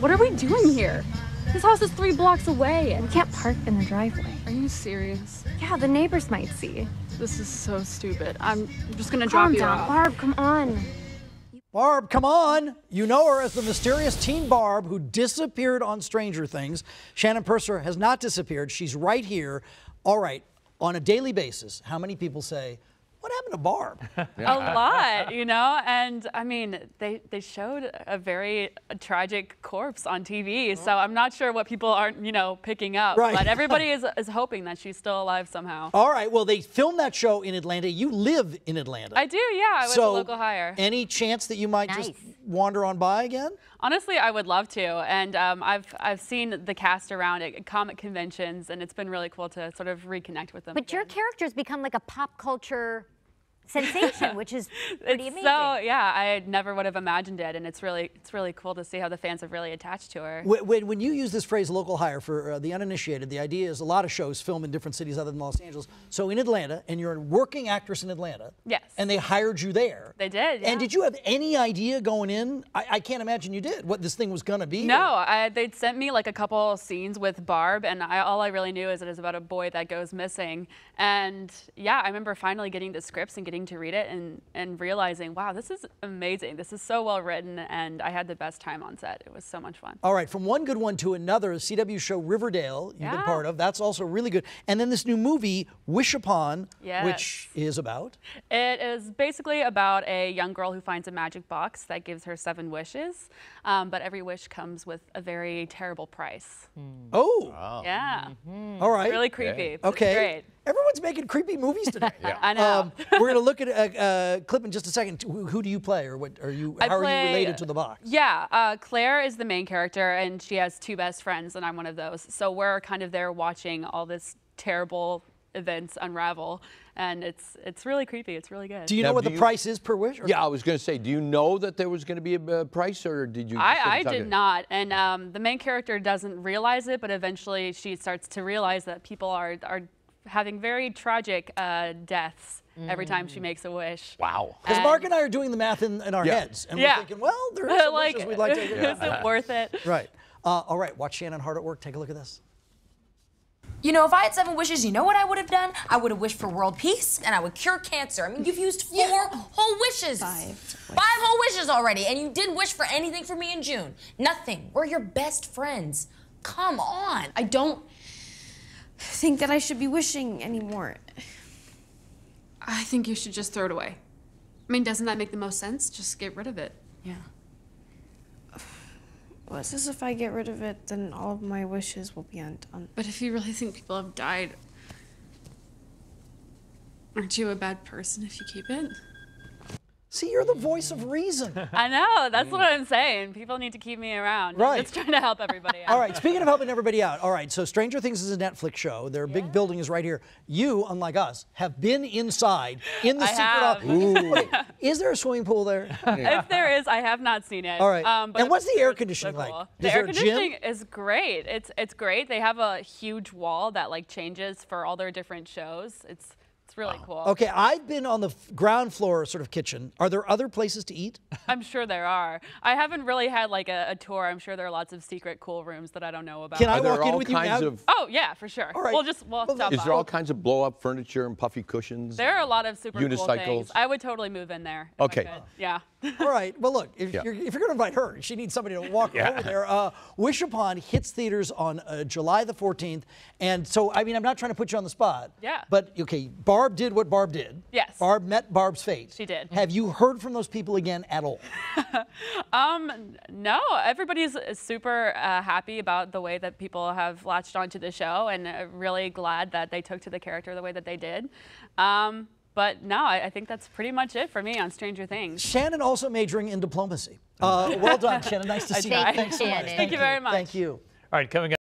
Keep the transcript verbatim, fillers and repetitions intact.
What are we doing here? This house is three blocks away. We can't park in the driveway. Are you serious? Yeah, the neighbors might see. This is so stupid. I'm just gonna drop Calm you down, off. Barb, come on. Barb, come on. You know her as the mysterious teen Barb who disappeared on Stranger Things. Shannon Purser has not disappeared. She's right here. All right, on a daily basis, how many people say, what happened to Barb? A lot, you know? And I mean, they, they showed a very tragic corpse on T V, so I'm not sure what people aren't, you know, picking up. Right. But everybody is, is hoping that she's still alive somehow. All right, well, they filmed that show in Atlanta. You live in Atlanta. I do, yeah. I was so, a local hire. Any chance that you might Nice. just wander on by again? Honestly, I would love to. And um, I've, I've seen the cast around at comic conventions, and it's been really cool to sort of reconnect with them. But again. your character's become like a pop culture sensation, which is pretty It's amazing. so, yeah, I never would have imagined it, and it's really, it's really cool to see how the fans have really attached to her. When, when you use this phrase local hire for uh, the uninitiated, the idea is a lot of shows film in different cities other than Los Angeles. So in Atlanta, and you're a working actress in Atlanta. Yes. And they hired you there. They did, yeah. And did you have any idea going in? I, I can't imagine you did, what this thing was going to be. No, I, they'd sent me like a couple scenes with Barb, and I, all I really knew is it is about a boy that goes missing. And yeah, I remember finally getting the scripts and getting to read it and, and realizing, wow, this is amazing. This is so well written, and I had the best time on set. It was so much fun. All right, from one good one to another, C W show Riverdale, you've Yeah. been part of. That's also really good. And then this new movie, Wish Upon, Yes. which is about? It is basically about a young girl who finds a magic box that gives her seven wishes, um, but every wish comes with a very terrible price. Oh, Yeah, all right. really creepy. It's Okay. great. Everyone's making creepy movies today. I know. Um, we're going to look at a, a clip in just a second. Who, who do you play, or what are you? I how are play- you related to the box? Yeah, uh, Claire is the main character, and she has two best friends, and I'm one of those. So we're kind of there watching all this terrible events unravel, and it's it's really creepy. It's really good. Do you Now, know what do the you- price is per wish? or- Yeah, I was going to say, do you know that there was going to be a uh, price, or did you? just I, get I it did talking- not, and um, the main character doesn't realize it, but eventually she starts to realize that people are are having very tragic uh, deaths every time she makes a wish. Wow. Because And- Mark and I are doing the math in, in our Yeah. heads, and Yeah. we're thinking, well, there are some like, wishes we'd like to. is it worth it? Right. Uh, all right. Watch Shannon hard at work. Take a look at this. You know, if I had seven wishes, you know what I would have done? I would have wished for world peace, and I would cure cancer. I mean, you've used four whole wishes. Five. Five whole wishes already, and you didn't wish for anything for me in June. Nothing. We're your best friends. Come on. I don't think that I should be wishing anymore. I think you should just throw it away. I mean, doesn't that make the most sense? Just get rid of it. Yeah. What's this if I get rid of it, then all of my wishes will be undone. But if you really think people have died, aren't you a bad person if you keep it? See, you're the voice of reason. I know, that's what I'm saying. People need to keep me around. Right. It's trying to help everybody out. All right, speaking of helping everybody out, all right, so Stranger Things is a Netflix show. Their big building is right here. You, unlike us, have been inside in the I secret have. office. Wait, is there a swimming pool there? If there is, I have not seen it. All right. Um, but And what's the air it's conditioning so like? cool. Is The there air a gym? conditioning is great. It's it's great. They have a huge wall that like changes for all their different shows. It's it's really cool. Okay, I've been on the f- ground floor sort of kitchen. Are there other places to eat? I'm sure there are. I haven't really had like a, a tour. I'm sure there are lots of secret cool rooms that I don't know about. Can I Are there walk in all with you kinds now? of? Oh yeah, for sure. All right. We'll just we'll Well, stop Is by. there all kinds of blow-up furniture and puffy cushions? There are a lot of super cool Unicycles? things. I would totally move in there. if I Okay. could. Yeah. All right. Well, look, if Yeah. you're, if you're going to invite her, she needs somebody to walk Yeah. over there. Uh, Wish Upon hits theaters on uh, July the fourteenth. And so, I mean, I'm not trying to put you on the spot. Yeah. But, okay, Barb did what Barb did. Yes. Barb met Barb's fate. She did. Have you heard from those people again at all? Um, no, everybody's super uh, happy about the way that people have latched onto the show, and uh, really glad that they took to the character the way that they did. Um, but no, I, I think that's pretty much it for me on Stranger Things. Shannon also majoring in diplomacy. Uh, well done, Shannon. Nice to I see you. tried. Thanks so much. Shannon. Thank you very much. Thank you. All right, coming up.